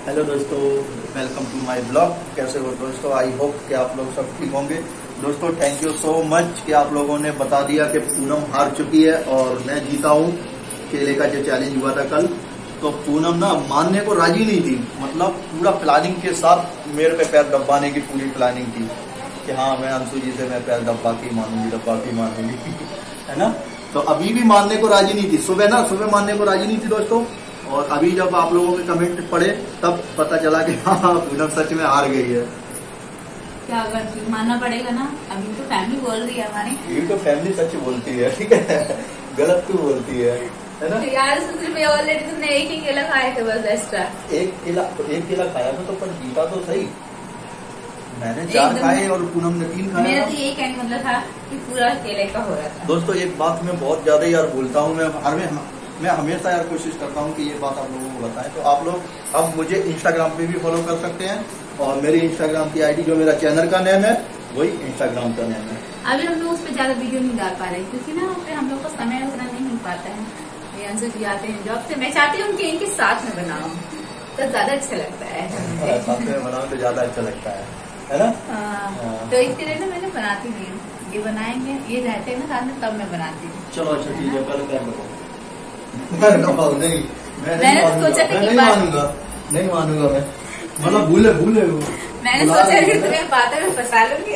Hello दोस्तों, welcome to my blog. कैसे हो दोस्तों? आई होप कि आप लोग सब ठीक होंगे। दोस्तों थैंक यू सो मच कि आप लोगों ने बता दिया कि पूनम हार चुकी है और मैं जीता हूँ। केले का जो चैलेंज हुआ था कल, तो पूनम ना मानने को राजी नहीं थी। मतलब पूरा प्लानिंग के साथ मेरे पे पैर दबाने की पूरी प्लानिंग थी कि हाँ मैं अंशु जी से मैं पैर दबा के मानूंगी है ना। तो अभी भी मानने को राजी नहीं थी। सुबह मानने को राजी नहीं थी दोस्तों। और अभी जब आप लोगों के कमेंट पढ़े तब पता चला कि हाँ पूनम सच में हार गई है। क्या करती, मानना पड़ेगा ना। अभी तो फैमिली बोल रही है हमारी। ये तो फैमिली सच बोलती है, ठीक है, गलत क्यों बोलती है ना। यार सिर्फ ऑलरेडी तुमने एक ही केला खाए थे बस एक्स्ट्रा। एक केला खाया था तो पर जीता तो सही। मैंने 4 खाए और पूनम ने 3 खाए। मेरा तो यही कहने मतलब था कि पूरा केले का हो रहा था। दोस्तों एक बात मैं बहुत ज्यादा यार बोलता हूँ, मैं हमेशा यार कोशिश करता हूँ कि ये बात आप लोगों को बताएं। तो आप लोग अब मुझे इंस्टाग्राम पे भी फॉलो कर सकते हैं और मेरी इंस्टाग्राम की आईडी जो मेरा चैनल का नेम है वही इंस्टाग्राम का नेम है। अभी हम लोग उस पर ज्यादा वीडियो नहीं डाल पा रहे क्योंकि ना उस पर हम लोग को समय उतना नहीं मिल पाता है। अंशु जी आते हैं जॉब से, मैं चाहती हूँ कि इनके साथ में बनाऊँ तो ज्यादा अच्छा लगता है। साथ में बनाऊँ तो ज्यादा अच्छा लगता है ना। तो इसके लिए ना मैंने बनाती नहीं हूँ। ये बनाएंगे, ये रहते हैं ना साथ में, तब मैं बनाती हूँ। चलो अच्छा ठीक है, पहले क्या करो। नहीं मैंने सोचा था कि नहीं मानूंगा मैं। मतलब भूले मैंने सोचा कि तुम्हें बातें में फंसा लूंगी।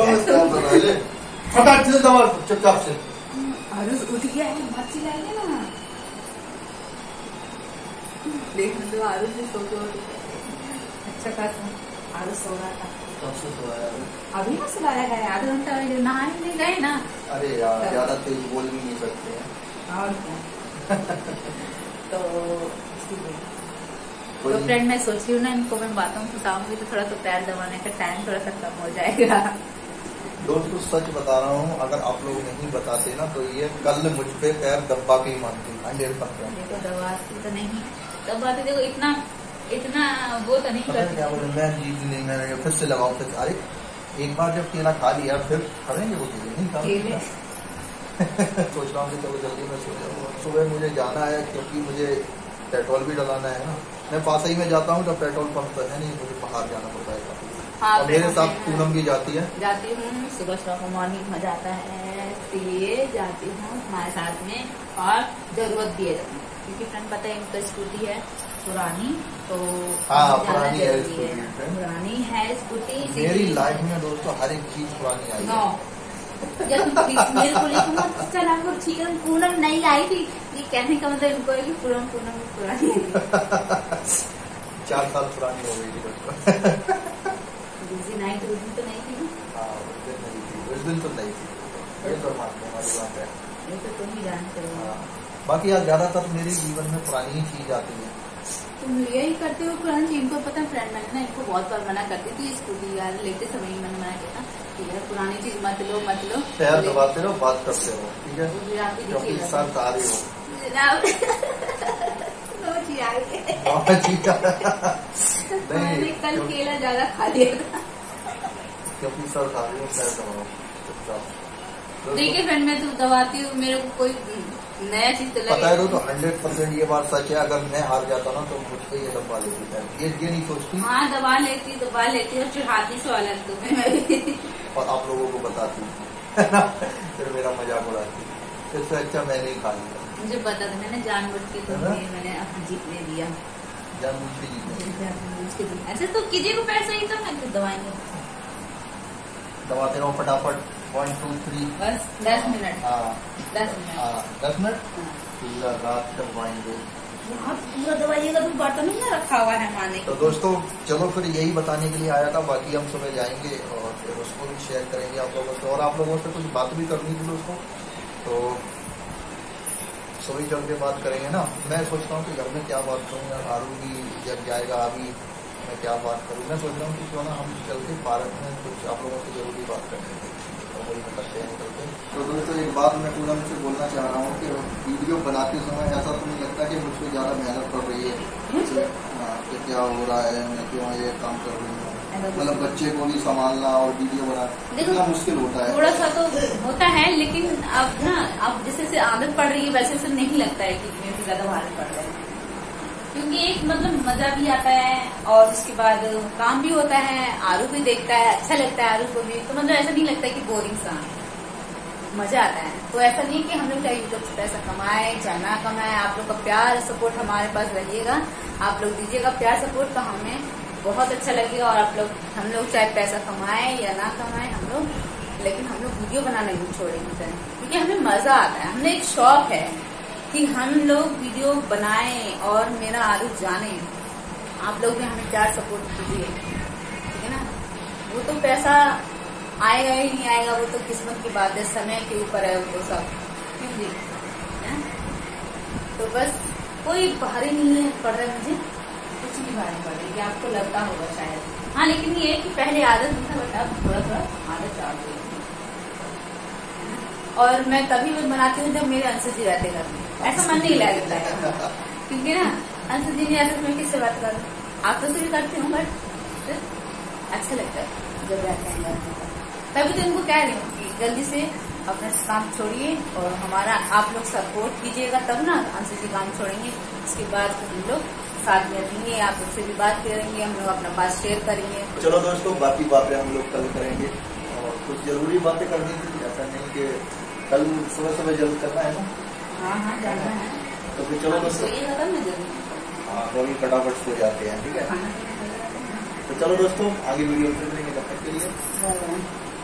फटाक से दबा चुपचाप से। आरुष उठ गया है, मत चिल्लाइए ना। देखने तो आरुष भी सो गया। अच्छा खासा आरुष सो रहा था। कब से सोया है? अभी ना सुलाया गया, आधा घंटा पहले नहाने नहीं गए ना। अरे यार ज्यादा तेज बोल भी नहीं सकते हैं। और क्या। तो फ्रेंड मैं सोच रही हूँ ना इनको मैं बातों में फंसाऊंगी तो थोड़ा तो पैर दबाने का टाइम थोड़ा सा कम हो जाएगा। दोस्तों सच बता रहा हूँ, अगर आप लोग नहीं बताते ना तो ये कल मुझ पे पैर दबा के ही मानती 100%। देखो दबाती तो नहीं, दबाती देखो इतना वो तो नहीं करती। क्या बोले मैं जीत नहीं, मैं फिर से लगाऊं फिर। अरे एक बार जब केला खा लिया फिर खाएंगे वो केले नहीं खाएंगे। सोच रहा हूँ कि चलो जल्दी में सो जाऊँ। सुबह मुझे जाना है क्योंकि मुझे पेट्रोल भी डलाना है ना। मैं पास ही में जाता हूँ जब पेट्रोल पंप तो है नहीं, मुझे बाहर जाना पड़ता है। हाँ, और मेरे साथ पूनम भी जाती है। जाती हूँ सुबह को मॉर्निंग में जाता है, इसलिए जाती हूँ हमारे साथ में। और जरूरत भी है क्योंकि फ्रेंड पता है इनका स्कूटी है पुरानी, तो पुरानी है स्कूटी। मेरी लाइफ में दोस्तों हर एक चीज पुरानी आई है। मेरे को लेकर चला ठीक है, पूनम नहीं आई थी। ये कहने का मतलब इनको है कि पूनम पुरानी 4 साल पुरानी हो गई थी। नहीं तो उस दिन तो नहीं थी। हाँ उस दिन तो नहीं थी। ये तो मानते हमारी बात है, ये तो तुम ही जानते हो। बाकी यार ज्यादातर मेरे जीवन में पुरानी ही चीज आती है। तुम यही करते हो पुरानी चीज। इनको पता है फ्रेंड मैंने ना इनको बहुत बार मना करती थी स्कूटी यार लेते समय ही मैंने मना किया ठीक है पुरानी चीज मत लो। पैर दबाते रहो, बात करते रहो, ठीक है, क्योंकि साथ आ रही हो। मैंने कल केला ज्यादा खा लिया था क्योंकि सर खा रही हो, पैर दबाओ चुपचाप। देखिए फ्रेंड मैं तो दबाती हूँ, मेरे को कोई नया चीज तो पता है तो 100% ये बात सच है। अगर मैं हार जाता ना तो मुझ पे ये दबा लेती है, ये नहीं सोचती। हाँ दबा लेती और चिढ़ाती सो अलग तुम्हें और आप लोगों को बताती फिर मेरा मजाक उड़ाती। इससे अच्छा मैंने ही खा लिया। मुझे पता था, मैंने जानबूझ के मैंने जीतने दिया। जानबूझ के ऐसे तो कीजिए को पैसा ही तो मैं दवाएंगे दबाते रहो फटाफट। 1 2 3 बस 10 मिनट। 10 मिनट पूरा रात दबाएंगे। पूरा दवाइएगा तो बर्तन में रखा हुआ है माने। तो दोस्तों चलो फिर यही बताने के लिए आया था। बाकी हम सुबह जाएंगे और फिर उसको भी शेयर करेंगे आप लोगों से। और आप लोगों से कुछ बात भी करनी थी दोस्तों, तो सुबह चल के बात करेंगे ना। मैं सोचता हूँ कि घर में क्या बात करूँ यार, आरू भी जब जाएगा अभी मैं क्या बात करूँ। मैं सोच रहा हूँ कि क्यों ना हम चल के पार्क में कुछ आप लोगों से जरूरी बात करेंगे, तो वही में करते हैं निकलते। तो दोस्तों एक बात मैं पूनम से बोलना चाह रहा हूँ कि वीडियो बनाते समय ऐसा तो नहीं लगता कि मुझसे ज़्यादा मेहनत पड़ रही है। कि क्या हो रहा है, मैं क्यों ये काम कर रही हूँ। मतलब बच्चे को भी संभालना और वीडियो बनाना कितना मुश्किल होता है। थोड़ा सा तो होता है लेकिन अब ना अब जैसे से आदत पड़ रही है वैसे से नहीं लगता है कि इतने से ज्यादा भारी पड़ रहा है। क्योंकि एक मतलब मजा भी आता है और उसके बाद काम भी होता है, आरू भी देखता है, अच्छा लगता है आरू को भी, तो मतलब ऐसा नहीं लगता कि बोरिंग सा, मजा आता है। तो ऐसा नहीं कि हम लोग चाहे यूट्यूब से पैसा कमाए चाहे ना कमाए, आप लोग का प्यार सपोर्ट हमारे पास रहिएगा, आप लोग दीजिएगा प्यार सपोर्ट, तो हमें बहुत अच्छा लगेगा। और आप लोग, हम लोग चाहे पैसा कमाए या ना कमाए हम लोग, लेकिन हम लोग वीडियो बनाना नहीं छोड़ेंगे, क्योंकि हमें मजा आता है। हमने एक शौक है कि हम लोग वीडियो बनाएं और मेरा आरू जाने। आप लोग भी हमें प्यार सपोर्ट कीजिए, ठीक है ना। वो तो पैसा आएगा ही नहीं आएगा, वो तो किस्मत की बात है, समय के ऊपर है वो तो सब, क्यों जी है? तो बस कोई भारी नहीं पड़ रहा है मुझे, कुछ नहीं भारी पड़ रही, आपको लगता होगा शायद। हाँ, लेकिन ये कि पहले आदत नहीं था, बट अब थोड़ा थोड़ा आदत डाल गई। और मैं तभी भी बनाती हूँ जब मेरे अंशु जी रहते घर में, ऐसा मन नहीं लगता है, क्योंकि ना अंशु जी ने ऐसा, मैं किससे बात करूँ, आप तो से भी करती हूँ, बट अच्छा लगता है जब रहते हैं घर में। तभी तो इनको कह रही हूँ कि जल्दी से अपना काम छोड़िए और हमारा आप लोग सपोर्ट कीजिएगा, तब ना अंशु जी काम छोड़ेंगे, उसके बाद हम लोग साथ में रहेंगे, आप उससे भी बात करेंगे, हम लोग अपना बात शेयर करेंगे। चलो दोस्तों, बाकी बातें हम लोग कल करेंगे, और कुछ जरूरी बातें करनी थी, ऐसा नहीं कि कल सुबह सुबह जल्द करना है ना। हाँ हाँ, जाना है, तो फिर चलो दोस्तों, हाँ तो अभी फटाफट सो जाते हैं, ठीक है। तो चलो दोस्तों, आगे वीडियो में मिलेंगे, तब तक के लिए।